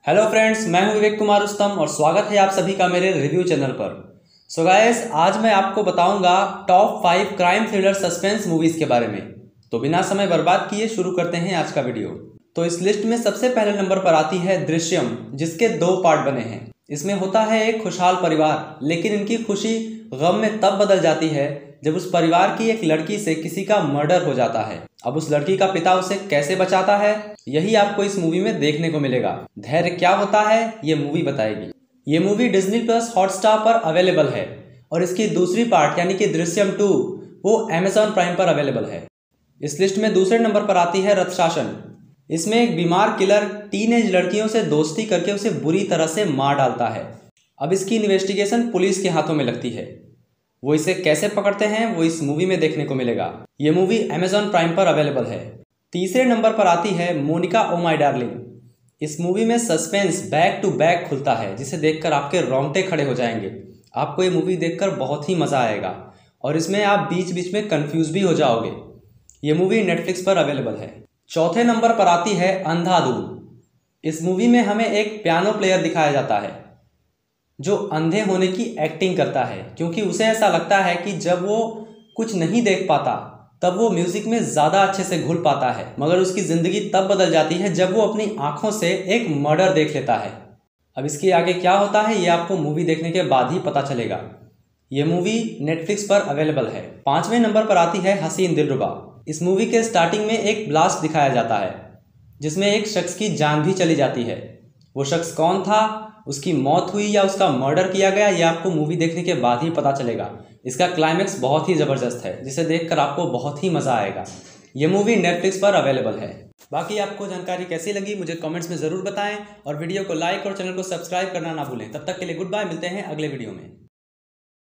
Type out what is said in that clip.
Hello friends, मैं हूं विवेक कुमार रुस्तम और स्वागत है आप सभी का मेरे रिव्यू चैनल पर। सो गाइस, आज मैं आपको बताऊंगा top 5 crime thriller suspense movies के बारे में। तो बिना समय बर्बाद किए शुरू करते हैं आज का वीडियो। तो इस लिस्ट में सबसे पहले नंबर पर आती है दृश्यम, जिसके 2 पार्ट बने हैं। इसमें होता है एक खुशहाल परिवार, लेकिन इनकी खुशी गम में तब बदल जाती है जब उस परिवार की एक लड़की से किसी का मर्डर हो जाता है। अब उस लड़की का पिता उसे कैसे बचाता है, यही आपको इस मूवी में देखने को मिलेगा। धैर्य क्या होता है ये मूवी बताएगी। ये मूवी डिज्नी प्लस हॉटस्टार पर अवेलेबल है और इसकी दूसरी पार्ट यानी कि दृश्यम 2 वो Amazon प्राइम पर अवेलेबल है। इस लिस्ट में दूसरे नंबर पर आती है रथशासन। इसमें एक बीमार किलर टीनेज लड़कियों से दोस्ती करके उसे बुरी तरह से मार डालता है। अब इसकी इन्वेस्टिगेशन पुलिस के हाथों में लगती है। वो इसे कैसे पकड़ते हैं वो इस मूवी में देखने को मिलेगा। ये मूवी Amazon प्राइम पर अवेलेबल है। तीसरे नंबर पर आती है मोनिका ओ माय डार्लिंग। इस मूवी में सस्पेंस बैक टू बैक खुलता है, जिसे देखकर आपके रोंगटे खड़े हो जाएंगे। आपको ये मूवी देखकर बहुत ही मज़ा आएगा और इसमें आप बीच बीच में कंफ्यूज भी हो जाओगे। ये मूवी नेटफ्लिक्स पर अवेलेबल है। चौथे नंबर पर आती है अंधाधुन। इस मूवी में हमें एक पियानो प्लेयर दिखाया जाता है जो अंधे होने की एक्टिंग करता है, क्योंकि उसे ऐसा लगता है कि जब वो कुछ नहीं देख पाता तब वो म्यूजिक में ज़्यादा अच्छे से घुल पाता है। मगर उसकी ज़िंदगी तब बदल जाती है जब वो अपनी आंखों से एक मर्डर देख लेता है। अब इसके आगे क्या होता है ये आपको मूवी देखने के बाद ही पता चलेगा। ये मूवी नेटफ्लिक्स पर अवेलेबल है। 5वें नंबर पर आती है हसीन दिलरुबा। इस मूवी के स्टार्टिंग में एक ब्लास्ट दिखाया जाता है जिसमें एक शख्स की जान भी चली जाती है। वो शख्स कौन था, उसकी मौत हुई या उसका मर्डर किया गया, ये आपको मूवी देखने के बाद ही पता चलेगा। इसका क्लाइमैक्स बहुत ही ज़बरदस्त है जिसे देखकर आपको बहुत ही मज़ा आएगा। ये मूवी नेटफ्लिक्स पर अवेलेबल है। बाकी आपको जानकारी कैसी लगी मुझे कमेंट्स में ज़रूर बताएं और वीडियो को लाइक और चैनल को सब्सक्राइब करना ना भूलें। तब तक के लिए गुड बाय, मिलते हैं अगले वीडियो में।